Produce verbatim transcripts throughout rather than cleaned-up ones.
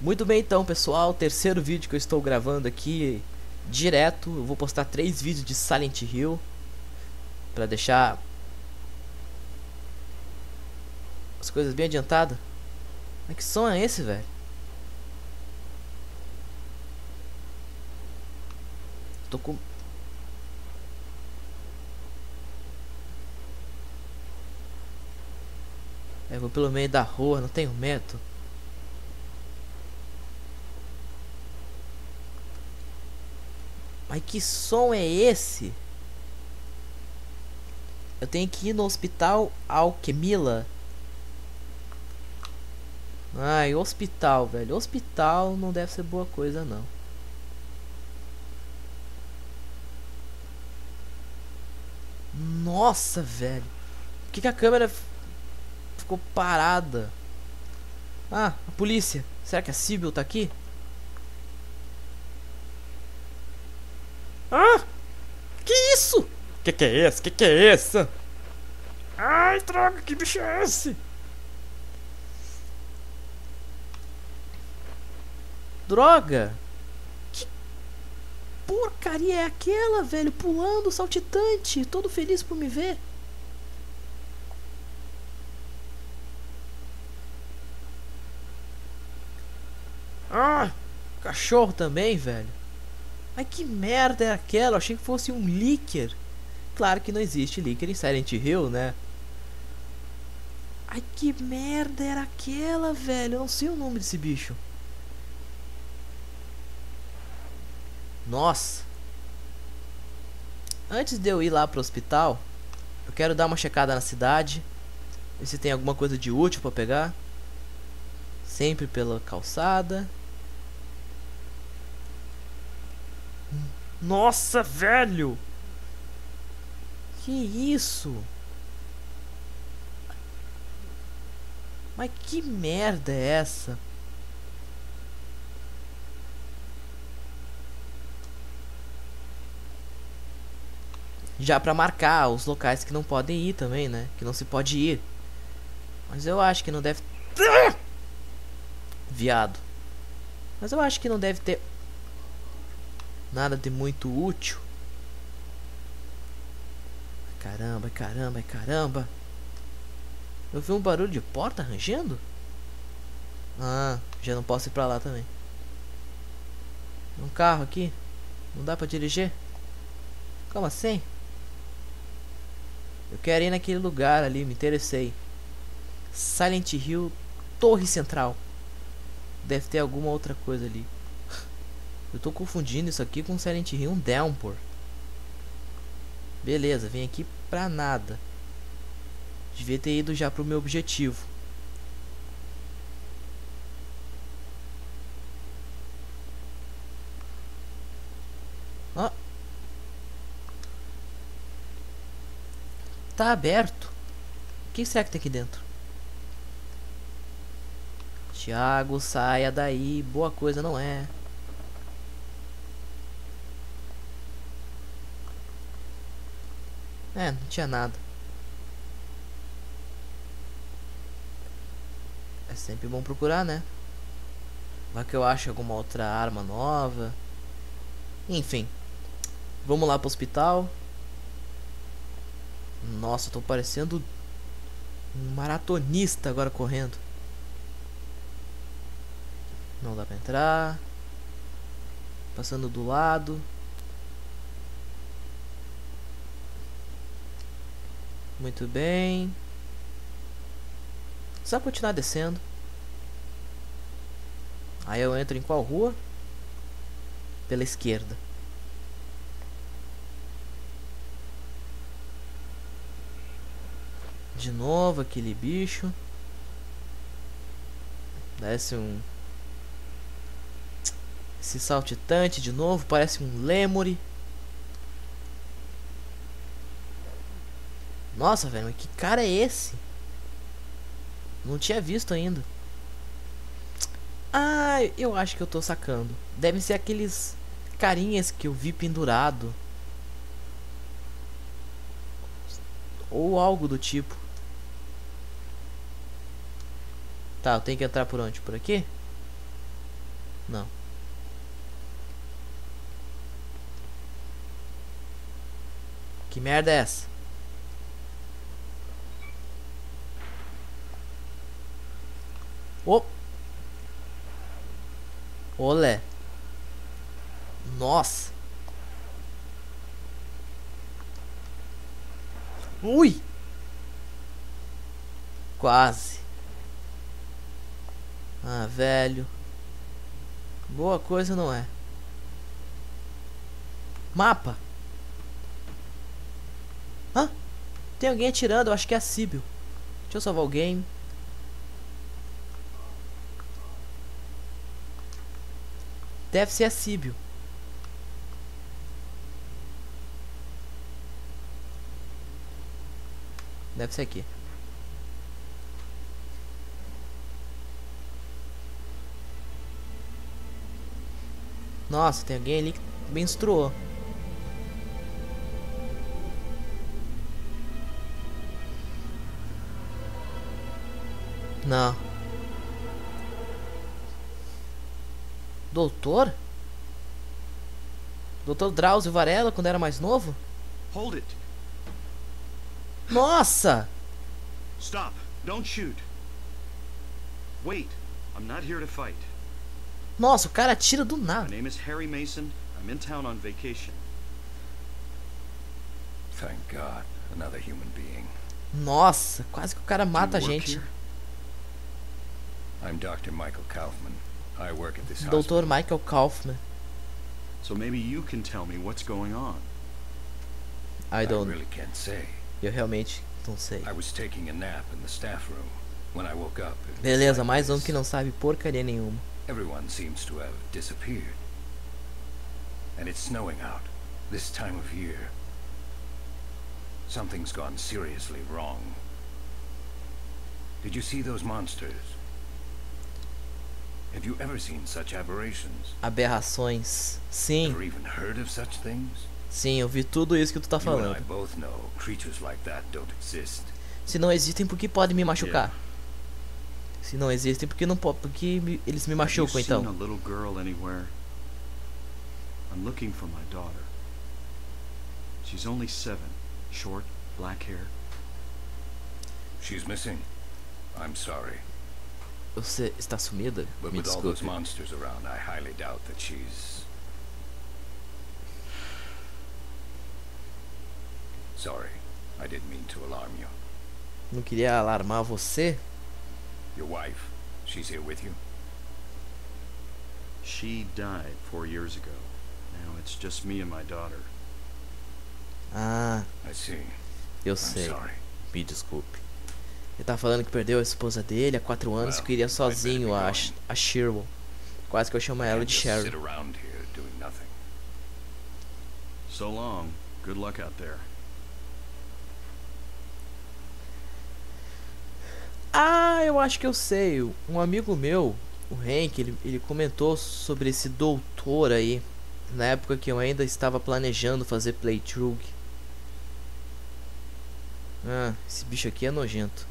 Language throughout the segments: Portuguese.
Muito bem então, pessoal, terceiro vídeo que eu estou gravando aqui direto. Eu vou postar três vídeos de Silent Hill pra deixar as coisas bem adiantadas. Mas que som é esse, velho? Tô com... Eu vou pelo meio da rua, não tenho medo. Mas que som é esse? Eu tenho que ir no hospital Alquemila. Ai, hospital, velho. Hospital não deve ser boa coisa, não. Nossa, velho. Por que, que a câmera ficou parada? Ah, a polícia. Será que a Sibyl tá aqui? Ah! Que isso? Que que é esse? Que que é esse? Ai, droga, que bicho é esse? Droga! Que porcaria é aquela, velho? Pulando, saltitante, todo feliz por me ver. Ah! Cachorro também, velho. Ai, que merda é aquela? Eu achei que fosse um Licker. Claro que não existe Licker em Silent Hill, né? Ai, que merda era aquela, velho? Eu não sei o nome desse bicho. Nossa. Antes de eu ir lá pro hospital, eu quero dar uma checada na cidade, ver se tem alguma coisa de útil pra pegar. Sempre pela calçada. Nossa, velho! Que isso? Mas que merda é essa? Já pra marcar os locais que não podem ir também, né? Que não se pode ir. Mas eu acho que não deve... Viado. Mas eu acho que não deve ter nada de muito útil. Caramba, caramba, caramba. Eu vi um barulho de porta rangendo? Ah, já não posso ir pra lá também. Um carro aqui? Não dá pra dirigir? Como assim? Eu quero ir naquele lugar ali, me interessei. Silent Hill, Torre Central. Deve ter alguma outra coisa ali. Eu tô confundindo isso aqui com Silent Hill Downpour. Beleza, vim aqui pra nada. Devia ter ido já pro meu objetivo. Ó. Tá aberto. O que será que tem aqui dentro? Thiago, saia daí. Boa coisa não é. É, não tinha nada. É sempre bom procurar, né? Vai que eu acho alguma outra arma nova. Enfim. Vamos lá pro hospital. Nossa, eu tô parecendo um maratonista agora correndo. Não dá pra entrar. Passando do lado. Muito bem. Só continuar descendo. Aí eu entro em qual rua? Pela esquerda. De novo aquele bicho. Desce um... Esse saltitante de novo. Parece um lemure. Nossa, velho, mas que cara é esse? Não tinha visto ainda. Ah, eu acho que eu tô sacando. Devem ser aqueles carinhas que eu vi pendurado. Ou algo do tipo. Tá, eu tenho que entrar por onde? Por aqui? Não. Que merda é essa? Oh! Olé! Nossa! Ui! Quase. Ah, velho. Boa coisa não é. Mapa. Hã? Tem alguém atirando, eu acho que é a Síbil. Deixa eu salvar o game. Deve ser a Síbil. Deve ser aqui. Nossa, tem alguém ali que menstruou. Não. Doutor? Doutor Drauzio Varela quando era mais novo? Hold it. Nossa! Stop. Don't shoot. Wait. I'm not here to fight. Nossa, o cara atira do My nada. name is Harry Mason. I'm in town on vacation. Thank God, another human being. Nossa, quase que o cara mata a Do you work gente. here? I'm Doctor Michael Kaufman. I work at this Doutor hospital. Michael Kaufman. So maybe you can tell me what's going on. I I don't. really can't say. Eu realmente não sei. I was taking a nap in the staff room. When I woke up, it was Beleza, like mais um this. que não sabe porcaria nenhuma. Everyone seems to have disappeared. And it's snowing out. This time of year. Something's gone seriously wrong. Did you see those monsters? Have you ever seen such aberrations? Aberrações. Sim, Ever even heard of such things? sim, eu vi tudo isso que tu tá You and I falando. both know creatures like that don't exist. Se não existem, por que podem me machucar? Se não existem, por que não po- por que me- eles me Have you machucam seen então? a little girl anywhere? I'm looking for my daughter. She's only seven. Short, black hair. She's missing. I'm sorry. Você está sumida? But Me with all those desculpe. monsters around, I highly doubt that she's... Sorry. I didn't mean to alarm you. Não queria alarmar você? Your wife, she's here with you? She died four years ago. Now it's just me and my daughter. Ah, I see. eu I'm sei. sorry. Me desculpe. Ele tá falando que perdeu a esposa dele há quatro anos e Well, queria I'd sozinho better be a, going. a Sherwood. Quase que eu chamo ela Can't de just Cheryl. sit around here doing nothing. So long. Good luck out there. Ah, eu acho que eu sei. Um amigo meu, o Hank, ele, ele comentou sobre esse doutor aí. Na época que eu ainda estava planejando fazer playthrough. Ah, esse bicho aqui é nojento.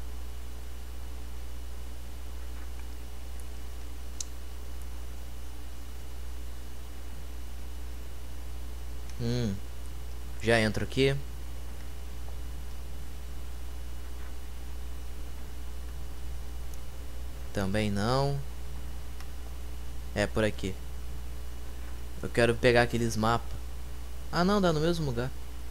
Hum. Já entro aqui. Também não. É por aqui. Eu quero pegar aqueles mapas. Ah não, dá no mesmo lugar.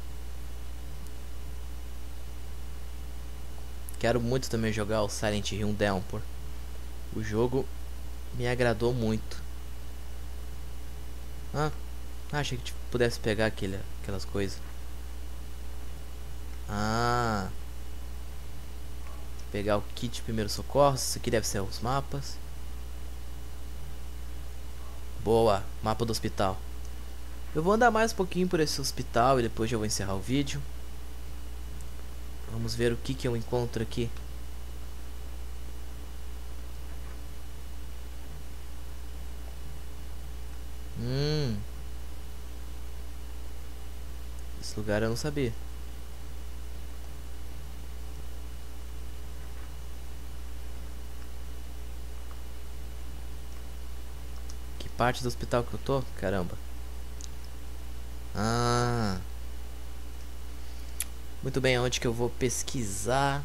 Quero muito também jogar o Silent Hill Downpour. O jogo me agradou muito. Ah, achei que tipo, pudesse pegar aquele, aquelas coisas. Ah, pegar o kit de primeiros socorros. Isso aqui deve ser os mapas. Boa, mapa do hospital. Eu vou andar mais um pouquinho por esse hospital e depois já vou encerrar o vídeo. Vamos ver o que que eu encontro aqui. Hum. Esse lugar eu não sabia. parte do hospital que eu tô? Caramba. Ah. Muito bem, onde que eu vou pesquisar?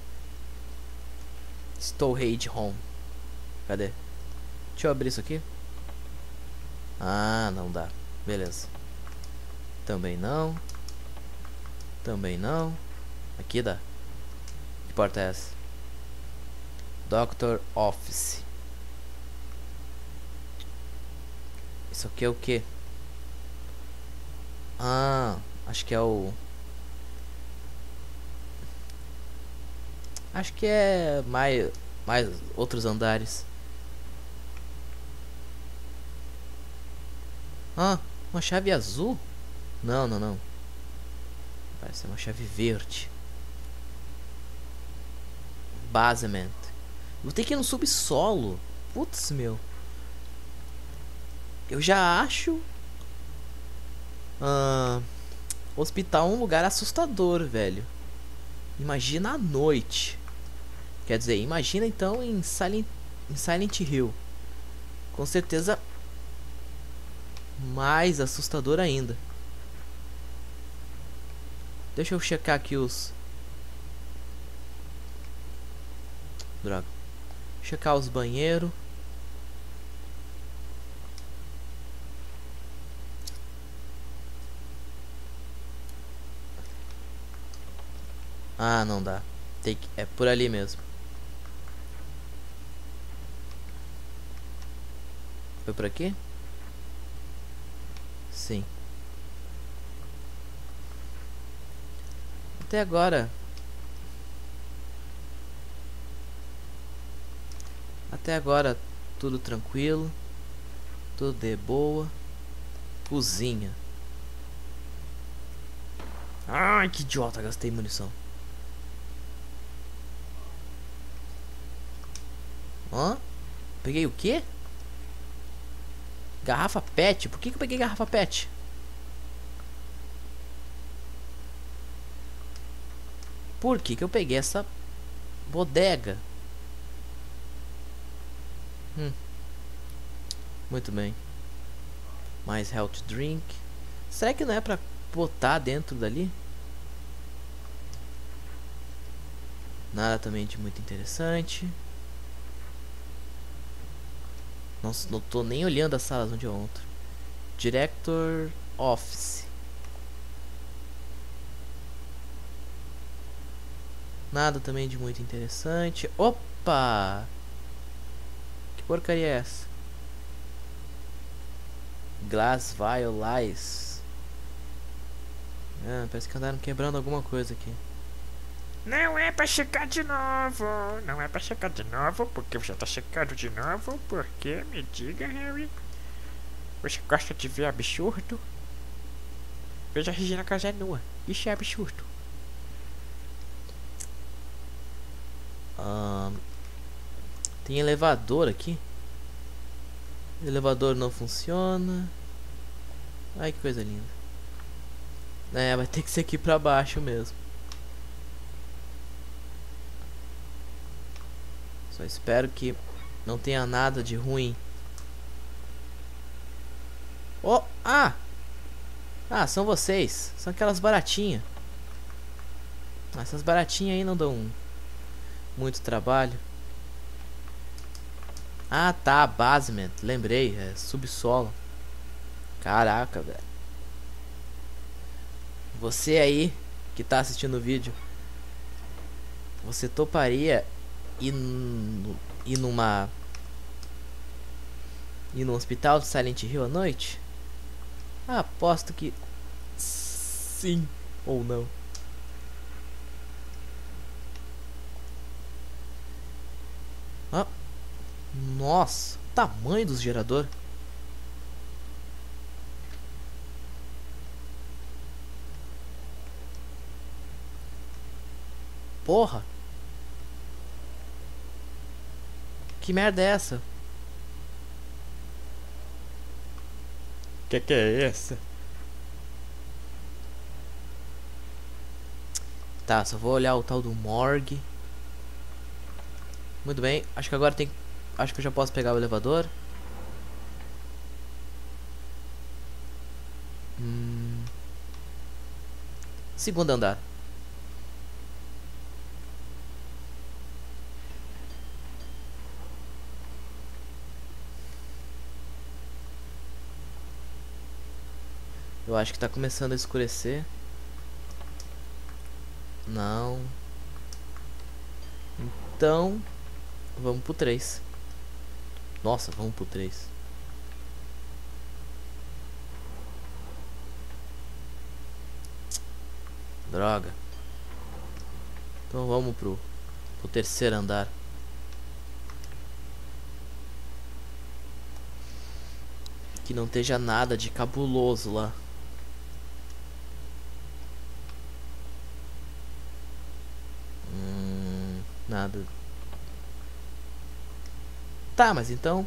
Storage Home. Cadê? Deixa eu abrir isso aqui. Ah, não dá. Beleza. Também não. Também não. Aqui dá. Que porta é essa? Doctor Office. Isso aqui é o que? Ah, acho que é o... Acho que é mais, mais outros andares. Ah, uma chave azul? Não, não, não. Parece ser uma chave verde. Basement. Vou ter que ir no subsolo. Putz, meu. Eu já acho ah, hospital um lugar assustador, velho. Imagina à noite. Quer dizer, imagina então em Silent, em Silent Hill. Com certeza mais assustador ainda. Deixa eu checar aqui os... Droga. Checar os banheiros. Ah, não dá. Tem que... É por ali mesmo. Foi por aqui? Sim. Até agora. Até agora tudo tranquilo. Tudo de boa. Cozinha. Ai, que idiota, gastei munição. Hã? Peguei o quê? Garrafa pet? Por que que eu peguei garrafa pet? Por que que eu peguei essa bodega? Hum. Muito bem. Mais health drink. Será que não é pra botar dentro dali? Nada também de muito interessante. Não, não tô nem olhando as salas onde eu entro. Director Office. Nada também de muito interessante. Opa! Que porcaria é essa? Glass Violize. Ah, parece que andaram quebrando alguma coisa aqui. Não é pra checar de novo. Não é pra checar de novo. Porque você tá checando de novo. Porque, me diga, Harry. Você gosta de ver absurdo? Veja a Regina Casé nua. Isso é absurdo. Ah, tem elevador aqui. O elevador não funciona. Ai, que coisa linda. É, vai ter que ser aqui pra baixo mesmo. Só espero que não tenha nada de ruim. Oh, ah! Ah, são vocês. São aquelas baratinhas. Essas baratinhas aí não dão muito trabalho. Ah, tá, basement. Lembrei, é subsolo. Caraca, velho. Você aí que tá assistindo o vídeo, você toparia ir, ir numa ir no hospital de Silent Hill à noite? Ah, aposto que sim ou não. Ah, nossa, o tamanho dos geradores. Porra. Que merda é essa? Que que é essa? Tá, só vou olhar o tal do morgue. Muito bem, acho que agora tem... Acho que eu já posso pegar o elevador. Segundo andar. Eu acho que tá começando a escurecer. Não. Então, vamos pro três. Nossa, vamos pro três. Droga. Então vamos pro, pro terceiro andar. Que não esteja nada de cabuloso lá. Hum, nada. Tá, mas então...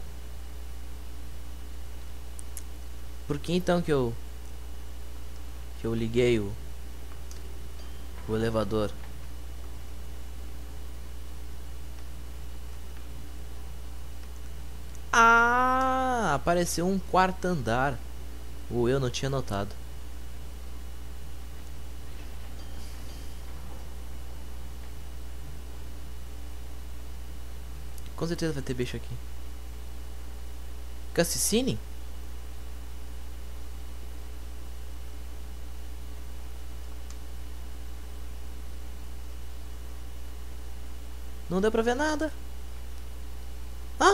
Por que então que eu... Que eu liguei o... O elevador? Ah, apareceu um quarto andar. Ou eu não tinha notado. Com certeza vai ter bicho aqui. Cutscene? Não deu pra ver nada. Ah!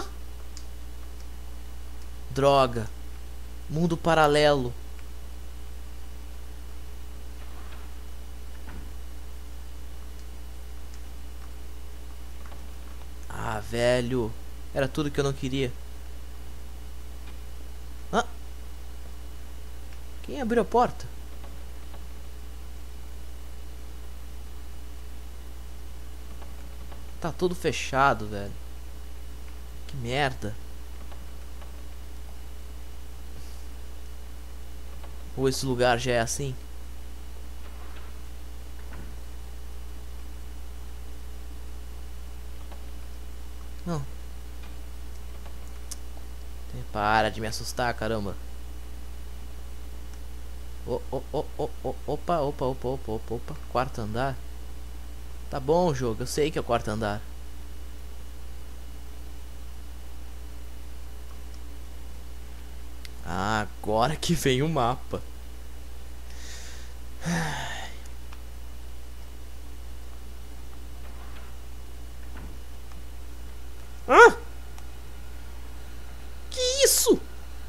Droga. Mundo paralelo. Ah, velho. Era tudo que eu não queria. Ah! Quem abriu a porta? Tá tudo fechado, velho. Que merda. Ou esse lugar já é assim? Não. Para de me assustar, caramba. Oh, oh, oh, oh, oh, opa, opa, opa, opa, opa, opa. Quarto andar. Tá bom, jogo, eu sei que é o quarto andar. Ah, agora que vem o mapa. Ah! Que isso?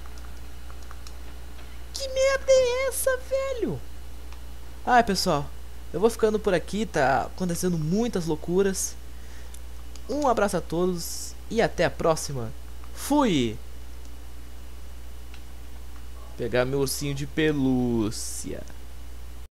Que merda é essa, velho? Ai, pessoal, eu vou ficando por aqui, tá acontecendo muitas loucuras. Um abraço a todos e até a próxima. Fui! Pegar meu ursinho de pelúcia.